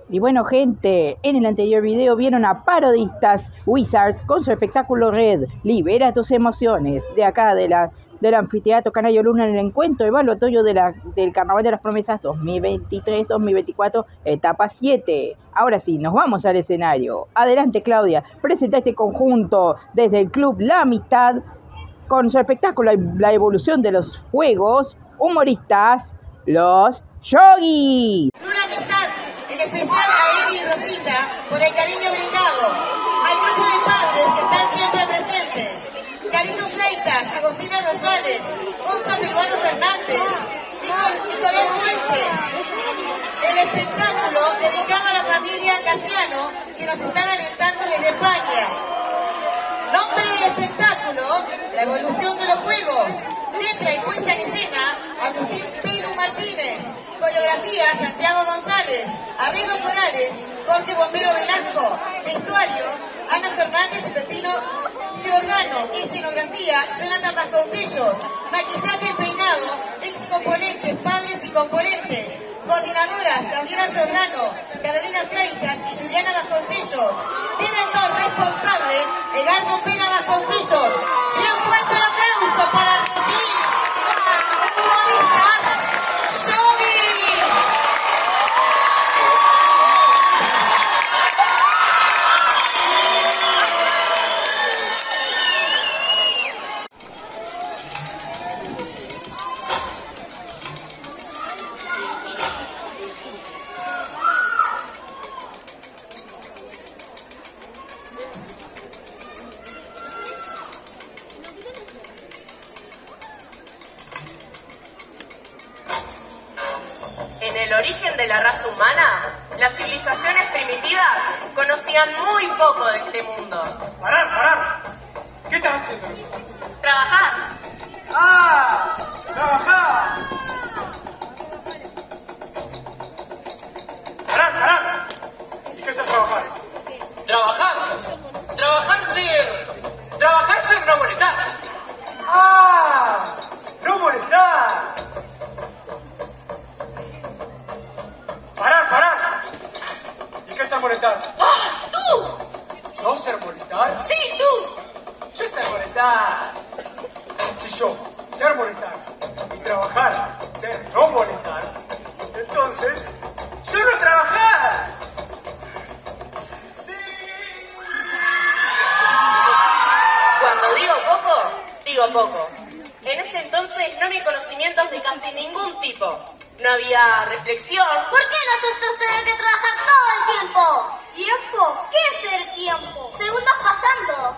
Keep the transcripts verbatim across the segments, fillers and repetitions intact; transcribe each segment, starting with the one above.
Y bueno, gente, en el anterior video vieron a Parodistas Wizards con su espectáculo Red, Libera tus emociones, de acá de la, del Anfiteatro Canario Luna, en el encuentro evaluatorio de la, del Carnaval de las Promesas dos mil veintitrés dos mil veinticuatro, etapa siete. Ahora sí, nos vamos al escenario. Adelante, Claudia, presenta este conjunto desde el Club La Amistad con su espectáculo La Evolución de los Fuegos, humoristas, los Yogis. En especial a Eddie y Rosita por el cariño brindado, al grupo de padres que están siempre presentes, Carito Freitas, Agostina Rosales, Onza Peruano Fernández, Nicolás Fuentes. El espectáculo dedicado a la familia Casiano que nos están alentando desde España. Nombre del espectáculo, La Evolución de los Juegos. Letra y puesta en escena, Agustín Pino Martínez. Coreografía, Santiago González. Arreglos Morales, Jorge Bombero Velasco. Vestuario, Ana Fernández y Pepino Giordano. Escenografía, Jonathan Vasconcellos. Maquillaje y peinado, ex componentes, padres y componentes. Coordinadoras, Gabriela Giordano, Carolina Freitas y Juliana Vasconcellos. Director responsable, Edgardo Pena Vasconcellos. Bien fuerte el aplauso para recibir humoristas Yogis. En el origen de la raza humana, las civilizaciones primitivas conocían muy poco de este mundo. ¡Parar, parar! ¿Qué estás haciendo? Trabajar. ¡Ah! ¡Trabajar! ¡Parar, parar! ¿Y qué es el trabajar? Trabajar. Trabajar sin... Trabajar sin no molestar. ¡Ah! ¡No molestar! ¡Parar, parar! ¿Y qué es ser molestar? ¡Ah! ¡Tú! ¿Yo ser molestar? ¡Sí, tú! Yo ser molestar. Si yo ser molestar y trabajar ser no molestar, entonces yo no trabajar. ¡Sí! Cuando digo poco, digo poco. En ese entonces no había conocimientos de casi ningún tipo. No había reflexión. ¿Por qué nosotros tenemos que trabajar todo el tiempo? ¿Tiempo? ¿Qué es el tiempo? Segundos pasando.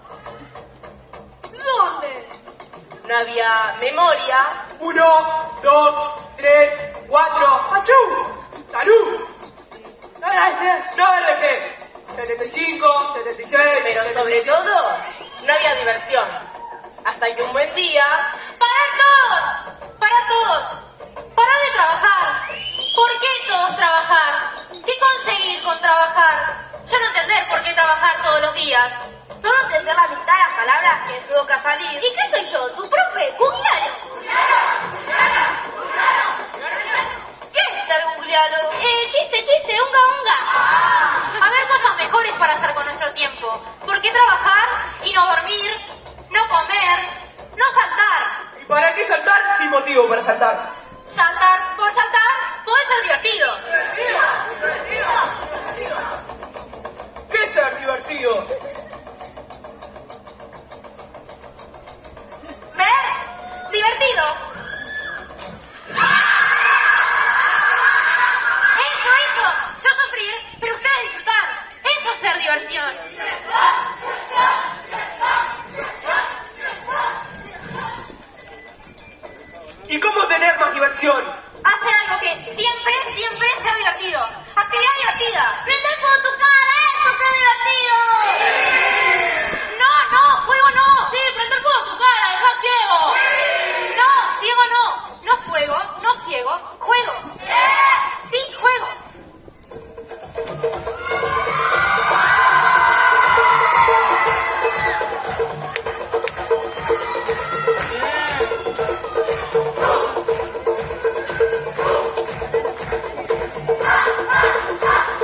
¿Dónde? No había memoria. Uno, dos, tres, cuatro, ¡achú! ¡Salud! No de qué. setenta y cinco, setenta y seis... Pero sobre todo, no había diversión. Hasta que un buen día... ¡Parar todos! ¡Parar todos! ¡Parar de trabajar! ¿Por qué todos trabajar? ¿Qué conseguir con trabajar? Yo no entender por qué trabajar todos los días. Solo entender la mitad de las palabras que en su boca salir. ¿Y qué soy yo? ¿Tu profe? ¡Googlealo! ¿Qué es ser googlealo? Eh, chiste, chiste, unga, unga. A ver cosas mejores para hacer con nuestro tiempo. ¿Por qué trabajar y no dormir, no comer, no saltar? ¿Y para qué saltar sin motivo para saltar? Saltar por saltar puede ser divertido. ¿Qué es ser divertido? ¿Ver? Divertido. Eso, eso. Yo sufrir, pero ustedes disfrutar. Eso es ser diversión. ¿Y cómo tener más diversión? Hacer algo que siempre, siempre sea divertido. Actividad divertida. ¡Prende fuego tu cara! ¡Eso es divertido! No, no, fuego no. Sí, prender fuego a tu cara, deja ciego. No, ciego no. No fuego, no ciego, juego. Sí, juego. ¡Ah!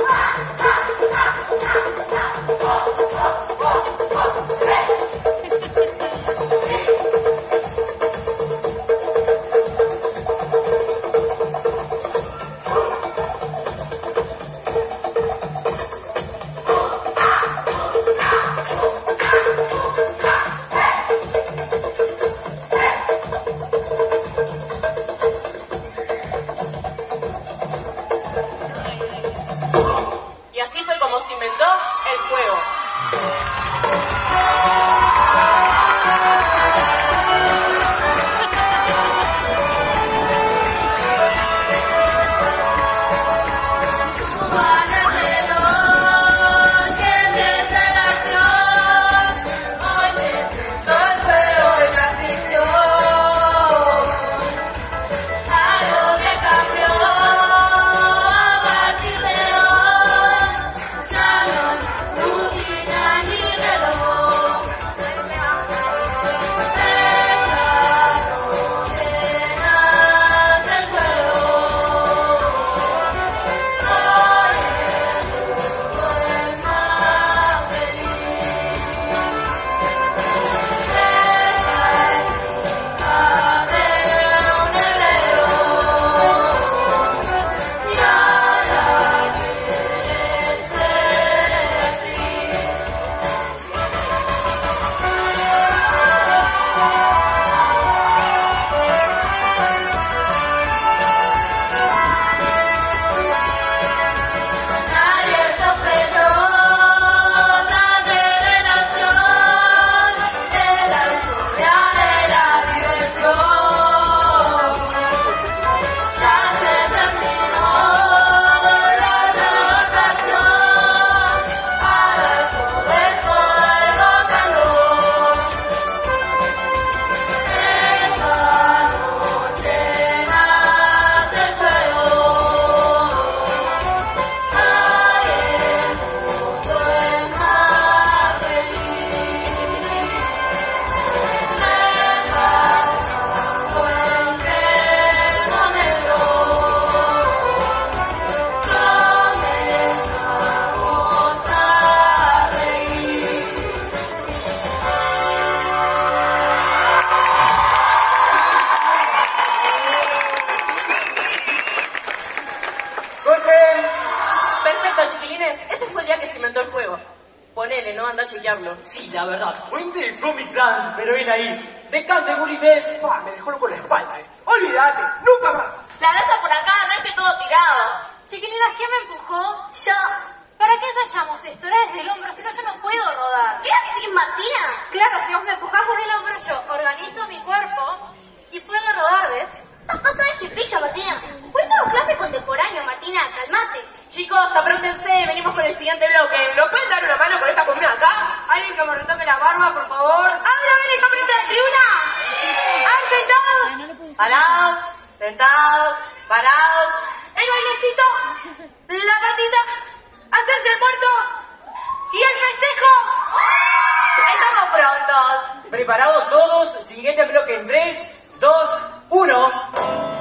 encantó el juego. Ponele, ¿no? Anda a chequearlo. Sí, la verdad. Fuente Comic Sans, pero ven ahí. Descansen, Ulises. Ah, me dejó loco la espalda, eh. Olvídate, nunca más. La raza por acá, no es que todo tirado. Chiquilinas, ¿quién me empujó? Yo. ¿Para qué ensayamos esto? Era desde el hombro, si no yo no puedo rodar. ¿Qué haces, Martina? Claro, si vos me empujás desde el hombro, yo organizo mi cuerpo y puedo rodar, ¿ves? Estás pasada de jipilla, Martina. Fuiste a clase contemporánea, Martina, calmate. Chicos, apróntense, venimos con el siguiente bloque. ¿Nos pueden dar una mano con esta comida acá? ¿Alguien que me retoque la barba, por favor? ¡Habla, ven esta frente a la tribuna! ¡Ah, sentados! Parados, sentados, parados. El bailecito, la patita, hacerse el muerto y el festejo. Estamos prontos. ¿Preparados todos? Siguiente bloque en tres, dos, uno.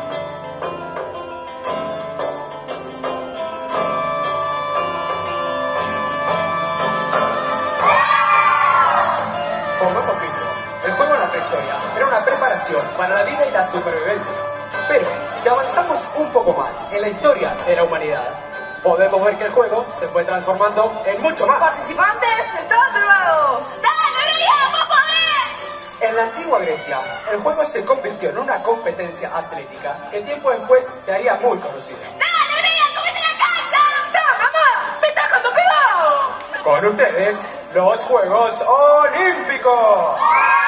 Como hemos visto, el juego en la prehistoria era una preparación para la vida y la supervivencia. Pero si avanzamos un poco más en la historia de la humanidad, podemos ver que el juego se fue transformando en mucho más. Participantes, están salvados. ¡Dale, Grecia, vos podés! En la antigua Grecia, el juego se convirtió en una competencia atlética que tiempo después se haría muy conocida. ¡Dale, Grecia, comete la cancha! ¡Da, mamá! ¡Me estás dejando pegado! Con ustedes, los Juegos Olímpicos.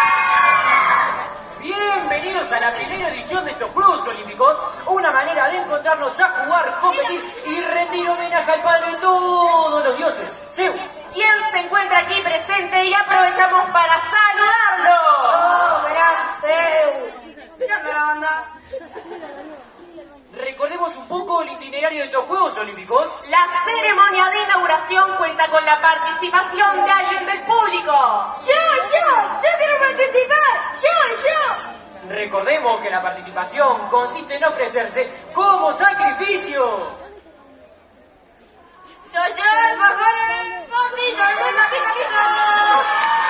Bienvenidos a la primera edición de estos Juegos Olímpicos, una manera de encontrarnos a jugar, competir y rendir homenaje al padre de todos los dioses, Zeus. ¿Quién se encuentra aquí presente? Y aprovechamos para saludarlo. ¡Oh, gran Zeus! ¿Qué onda la banda? Recordemos un poco el itinerario de estos Juegos Olímpicos. La ceremonia de inauguración cuenta con la participación de alguien del público. ¡Yo, yo! ¡Yo quiero participar! ¡Yo, yo! Recordemos que la participación consiste en ofrecerse como sacrificio. ¡Yo, yo! ¡El mejor el bondillo! ¡El buen matemático!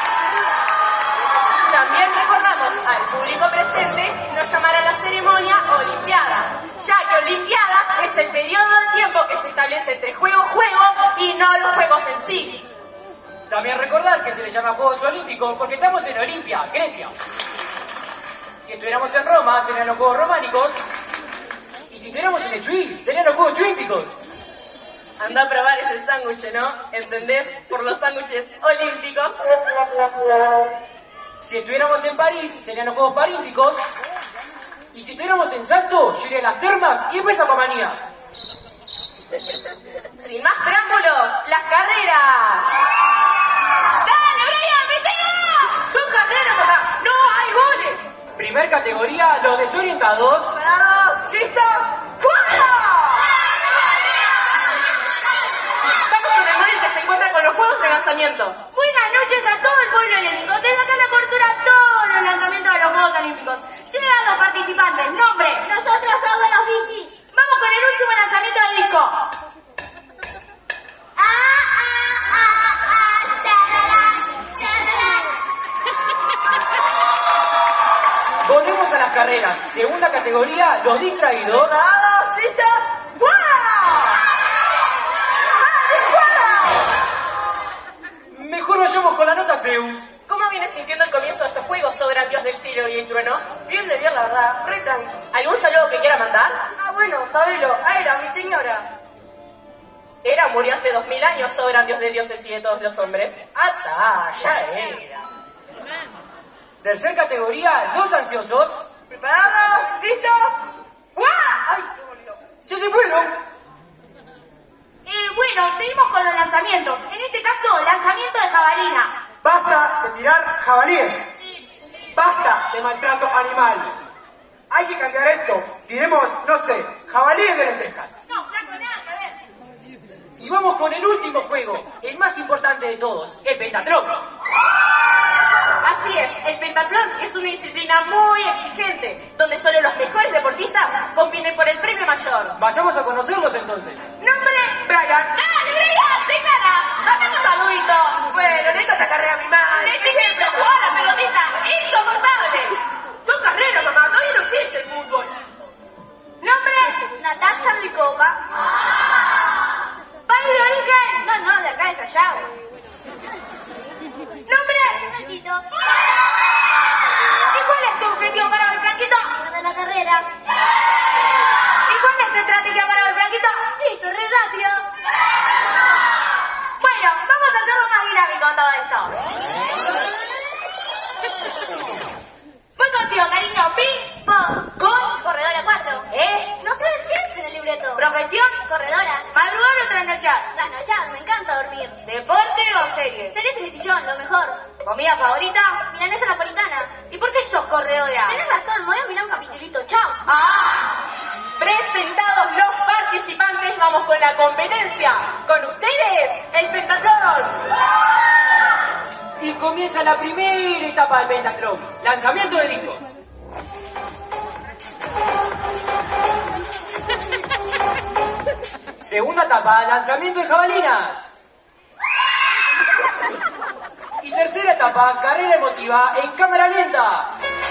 También recordamos al público presente nos llamar a la ceremonia Olimpiadas, ya que Olimpiadas es el periodo de tiempo que se establece entre juego-juego y no los juegos en sí. También recordar que se les llama Juegos Olímpicos porque estamos en Olimpia, Grecia. Si estuviéramos en Roma, serían los Juegos Románicos. Y si estuviéramos en el Chuy, serían los Juegos Chuímpicos. Anda a probar ese sándwich, ¿no? ¿Entendés? Por los sándwiches olímpicos. Si estuviéramos en París, serían los Juegos Paralímpicos. Y si estuviéramos en Salto, yo iría a las termas y después a Comanía. Sin más preámbulos, las carreras. ¡Dale, Brian, métela! ¡Son carreras, mamá! ¡No hay goles! Primer categoría, los desorientados. ¡Parados! ¡Listos! ¡Fuera! Vamos con el móvil que se encuentra con los juegos de lanzamiento. Buenas noches a todo el pueblo olímpico. Desde acá la cobertura a todos los lanzamientos de los Juegos Olímpicos. Llegan los participantes. Nombre. Nosotros somos los bicis. Vamos con el último lanzamiento de disco. Ah, ah, ah, ah, tararán, tararán. Volvemos a las carreras. Segunda categoría, los distraídos. ¡Parados! ¡Listos! ¡Fuera! Mejor vayamos con la nota Zeus. ¿Cómo vienes sintiendo el comienzo de estos juegos, oh gran dios del cielo y el trueno? Bien de bien, la verdad. Re tranqui. ¿Algún saludo que quiera mandar? Ah, bueno, sabelo. A Hera, mi señora. Hera murió hace dos mil años, oh gran dios de dioses y de todos los hombres. ¡Ata! Ya era. Tercer categoría, los ansiosos. ¿Preparados? ¿Listos? ¡Fuera! ¡Ay, qué bonito! ¡Ya se fueron! Eh, bueno, seguimos con los lanzamientos. En este caso, lanzamiento de jabalina. Basta de tirar jabalíes. Basta de maltrato animal. Hay que cambiar esto. Tiremos, no sé, jabalíes de lentejas. No, flaco, nada que ver. Y vamos con el último juego, el más importante de todos, el pentatlón. Así es, el pentatlón es una disciplina muy exigente, donde solo los mejores deportistas compiten por el premio mayor. Vayamos a conocerlos entonces. Nombre, Brian. ¡Dale, Brian! ¡Declara! ¡Dame un saludito! Bueno, necesito esta carrera mi madre. ¡De chiquito, jugar a la pelotita! ¡Insoportable! Son carreras, mamá, todavía no existe el fútbol. Nombre, Natacha Ricopa. País de origen, no, no, de acá de Callao. ¿Comida favorita? Milanesa napolitana. ¿Y por qué sos corredora? Tenés razón, me voy a mirar un capitulito. Chao. ¡Ah! Presentados los participantes, vamos con la competencia. Con ustedes, el pentatlón. Y comienza la primera etapa del pentatlón, lanzamiento de discos. Segunda etapa, lanzamiento de jabalinas. Y tercera etapa, carrera emotiva en cámara lenta.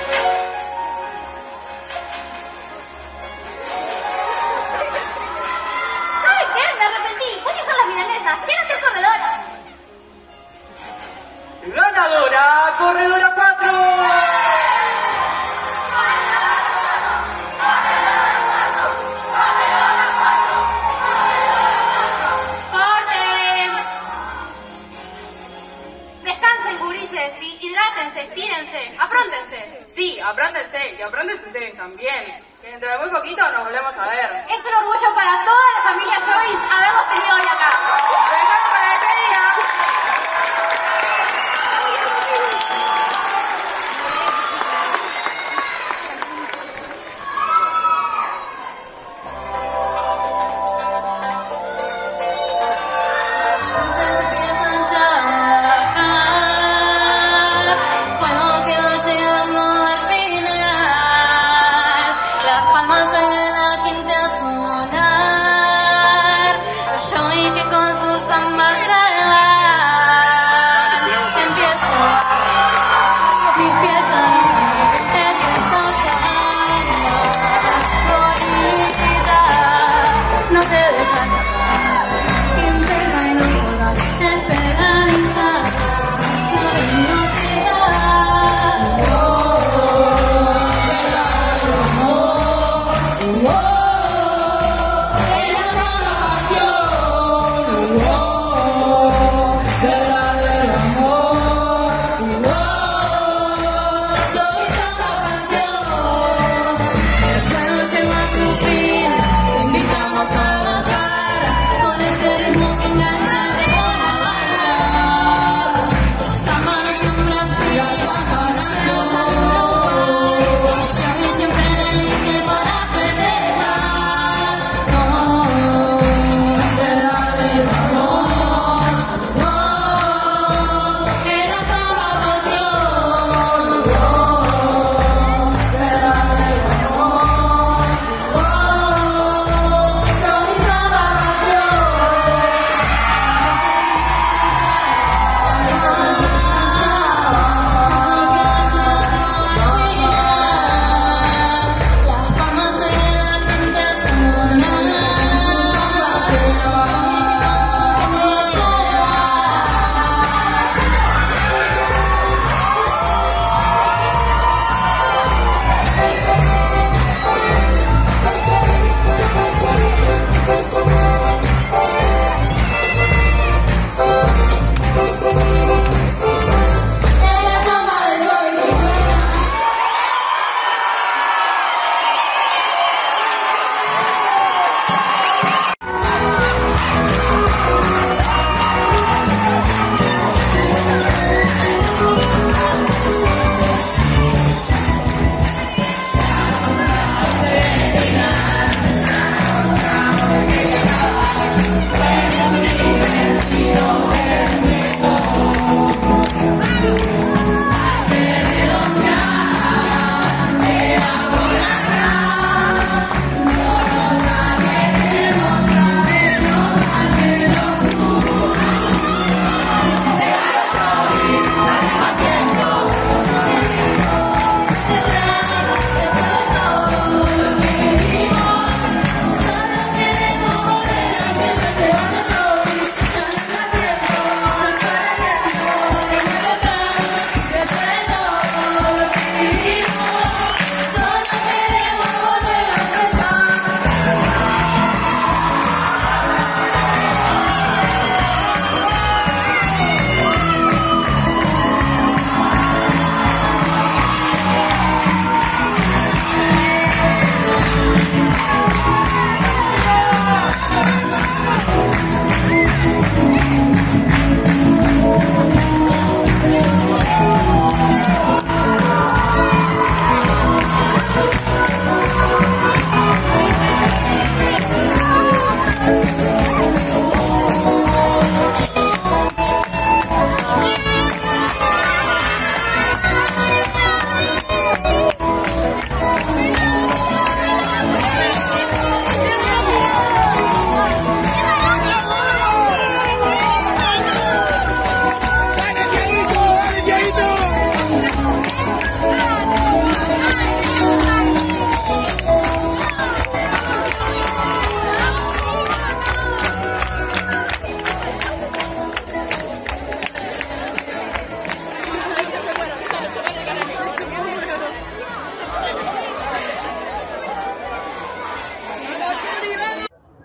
¿Sabe qué? Me arrepentí. Voy a dejar las milanesas. Quiero ser corredora. Ganadora, corredora cuatro. Estírense, apróntense. Sí, apróntense y apróntense ustedes también. Que dentro de muy poquito nos volvemos a ver. Es un orgullo para toda la familia Joyce haberlos tenido hoy acá. Lo dejamos para la despedida. Wow.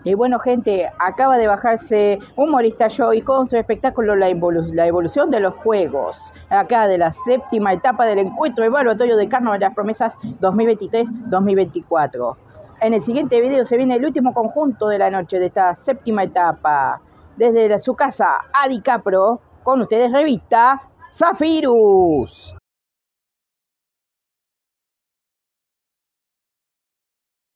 Y bueno, gente, acaba de bajarse Humorista Joy con su espectáculo La, Evolu la Evolución de los Juegos, acá de la séptima etapa del encuentro evaluatorio de Carnaval de las Promesas dos mil veintitrés dos mil veinticuatro. En el siguiente video se viene el último conjunto de la noche de esta séptima etapa. Desde la, su casa, Adi Capro, con ustedes revista Zafirus.